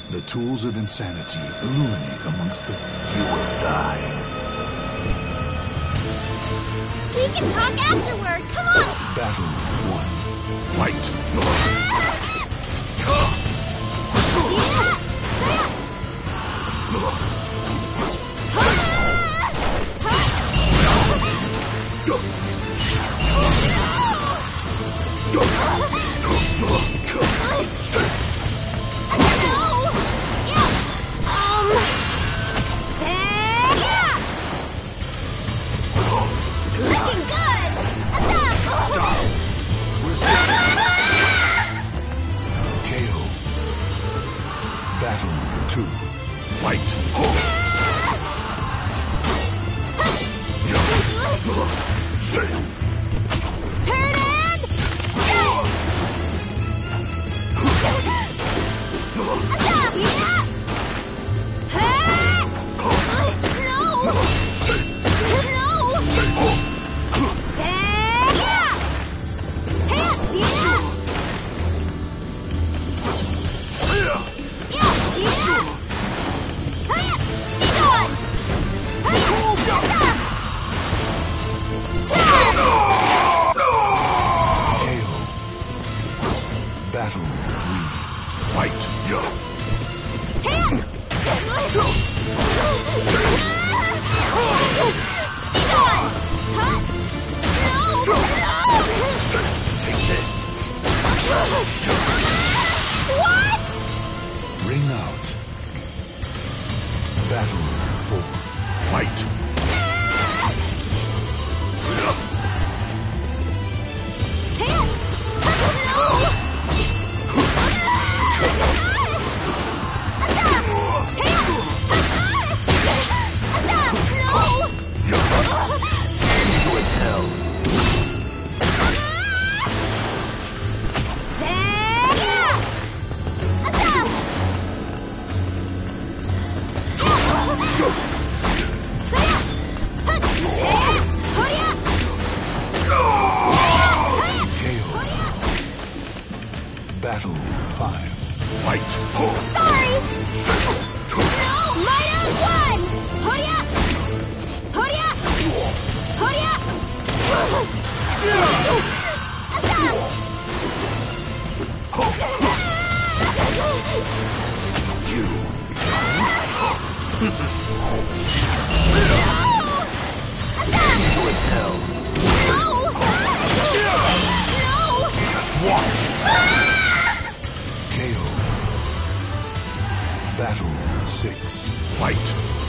The tools of insanity illuminate amongst the... You will die. We can talk afterward. Come on. Battle 1. Fight! Looking good. Stop! Resist! KO. Battle 2. Fight! Turn and stay. Battle 3. Fight! Take this! What? Ring out. Battle 4. Fight! Battle 5. Fight! Sorry! No! Light out one! Horia! Horia! Horia! You! With hell! No! Just watch! KO. Battle 6. Fight!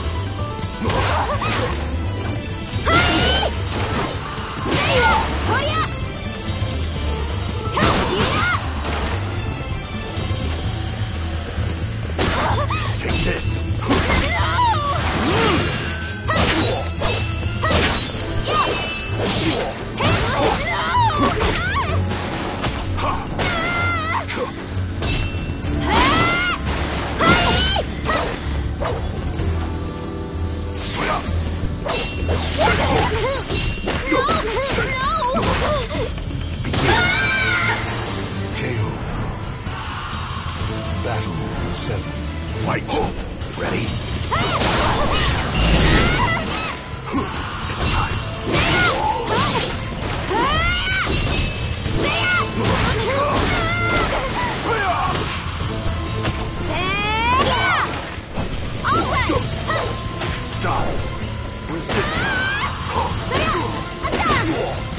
Take this! KO. Battle 7. Fight! Ready? It's time. Stop! Resist!